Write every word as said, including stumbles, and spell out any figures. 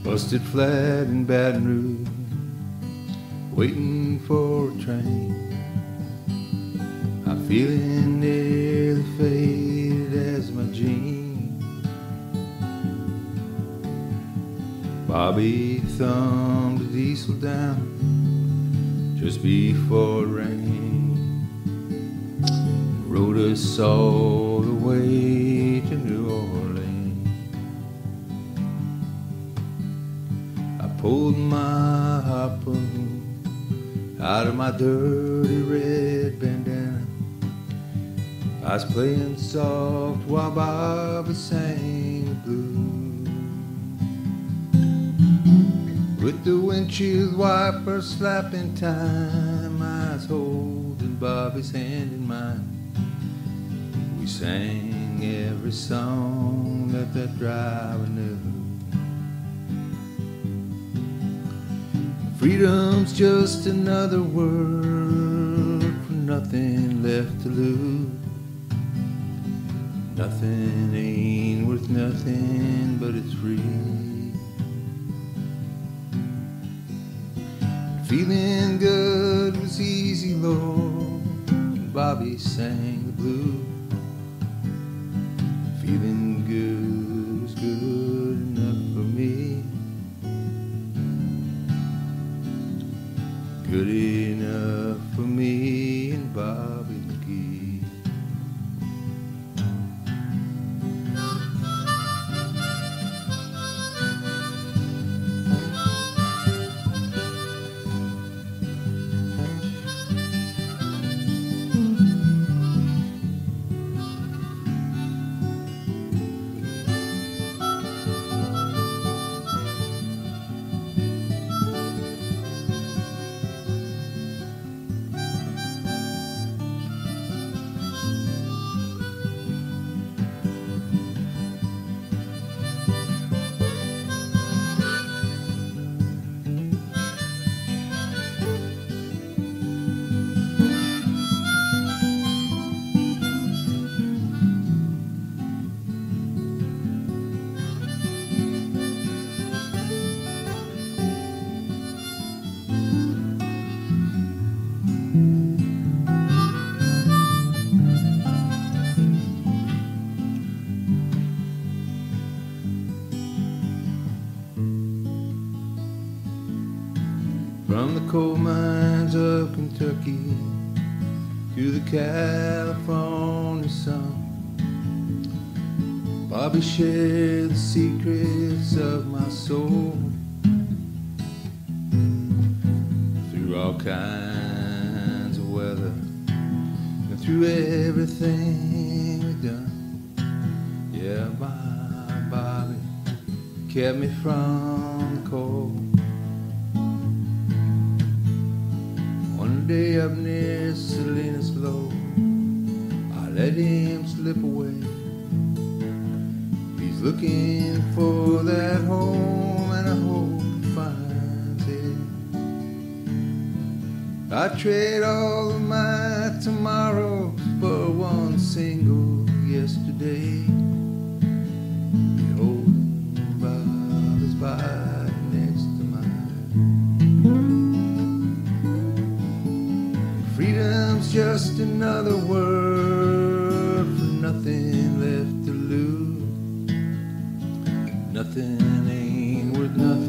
Busted flat in Baton Rouge, waiting for a train. I'm feeling nearly faded as my jeans. Bobby thumbed the diesel down just before it rained, rode us all the way to New Orleans. I pulled my harpoon out of my dirty red bandana. I was playing soft while Bobby sang the blues, with the windshield wiper slapping time. I was holding Bobby's hand in mine. We sang every song that that driver knew. Freedom's just another word for nothing left to lose. Nothing ain't worth nothing, but it's free. Feeling good was easy, Lord, and Bobby sang the blues. Feeling good was good enough for me, good enough for me and Bobby McGee. From the coal mines of Kentucky to the California sun, Bobby shared the secrets of my soul. Through all kinds of weather and through everything we've done, yeah, my Bobby kept me from the cold. One day up near Salinas Low, I let him slip away. He's looking for that home, and I hope he finds it. I trade all of my tomorrows for one single yesterday. Beholding Bobby's body next to mine. Freedom's just another word for nothing left to lose. Nothing ain't worth nothing.